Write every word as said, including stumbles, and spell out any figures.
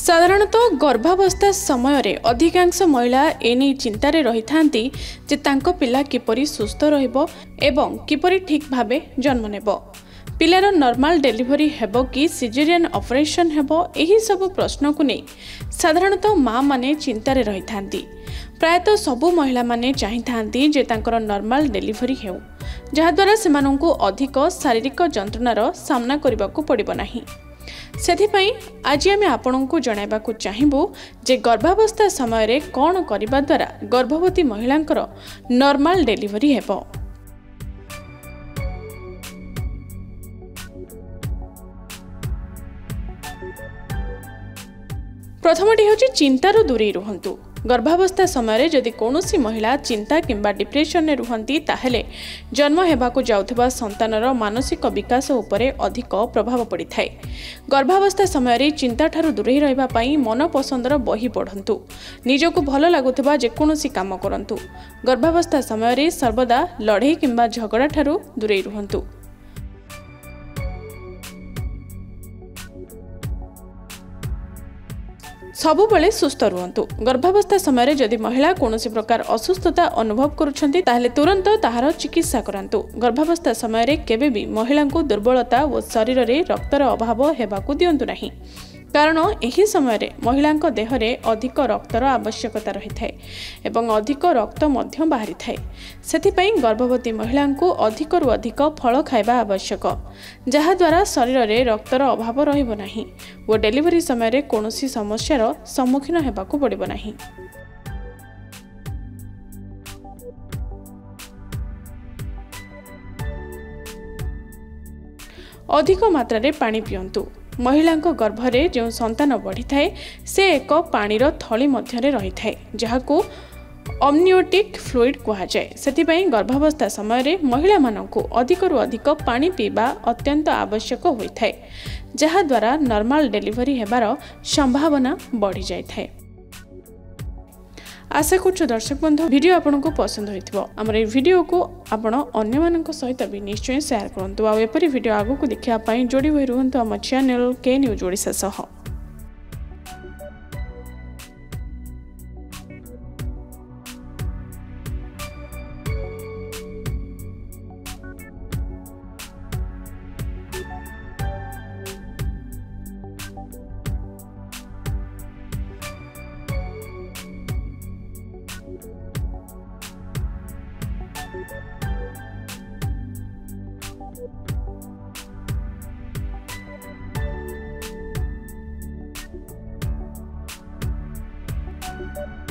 साधारणतः गर्भावस्था समय रे अधिकांश महिला एने चिंतारे रही थांती जे तांको पिला किपरि सुस्थ रहिबो एवं किपरि ठीक भाबे जन्म नेबो। पिलार नॉर्मल डिलीवरी हेबो कि सिजेरियन ऑपरेशन हेबो, एही सब प्रश्न को नहीं साधारणतः माँ माने चिंतारे रही थांती। प्रायतः सबु महिला माने चाहि थांती जे तांकर नॉर्मल डिलीवरी हेउ, जहा द्वारा सेमानंकु अधिक शारीरिक जंत्रणार सामना करबाकू पड़िबो नाही। सेथिपाई आज आमे आपनंकु जणाइबाकू चाहिबू जे गर्भावस्था समय रे कौन करिबा द्वारा गर्भवती महिलांकर नॉर्मल डिलीवरी हेबो। प्रथमटी होची चिंतारू दूरी रुहंतु। गर्भावस्था समय जदि कौनसी महिला चिंता किंबा डिप्रेशन में रुहंती ताहेले जन्म हेबाकू जाउथबा संतानर मानसिक विकास उपरे अधिक प्रभाव पड़ी थाए। गर्भावस्था समय चिंता ठारू दूरे रहिबा पई मन पसंदर बही पढ़ंतु। निजको भल लागुथबा जेकोसी काम करंतु। गर्भावस्था समय सर्वदा लड़ाई किंबा झगड़ा ठारू दूरे रुहंतु। सबुबले सुस्थ रुहंतु। गर्भावस्था समय जदि महिला कौनसी प्रकार असुस्थता अनुभव करुछंती ताहले तुरंत ताहार चिकित्सा करंतु। गर्भावस्था समय केबे भी महिला को दुर्बलता और शरीर रे रक्तर अभाव हेबाकू दियंतु नाही, कारण एही समय रे महिलांक देह रे अधिक रक्तर आवश्यकता रही थाए एवं अधिक रक्त मध्य बाहरी थाए। सेथिपई गर्भवती महिलांकु अधिक रु अधिक फल खाइबा आवश्यक, जहा द्वारा शरीर रे रक्तर अभाव रहिबो नाही और डिलीवरी समय रे कोनोसी समस्यार सम्मुखीन हेबाकू पड़िबो नाही। अधिक मात्रा रे पानी पियंतु। महिला गर्भरे जो संतान बढ़ी थाए से एक पानीर थली मध्य रही थाए, जहाकू अम्नियोटिक फ्लूइड कहा जाए। सेथिपई गर्भावस्था समय महिला मानकु अधिक रु अधिक पानी पीबा अत्यंत आवश्यक होई थाए, जहा द्वारा नॉर्मल डिलीवरी हेबार संभावना बढ़ी जाय थाए। आशा करूँ दर्शक बंधु वीडियो आपन को पसंद होइथिबो। हमर ए वीडियो को आपण अन्य मानक सहित भी निश्चय शेयर करंतु। आ एपरी वीडियो आगु को देखिया पई जोड़ी होई रहंतु हम चैनल के न्यूज ओडिसा सह। Thank you.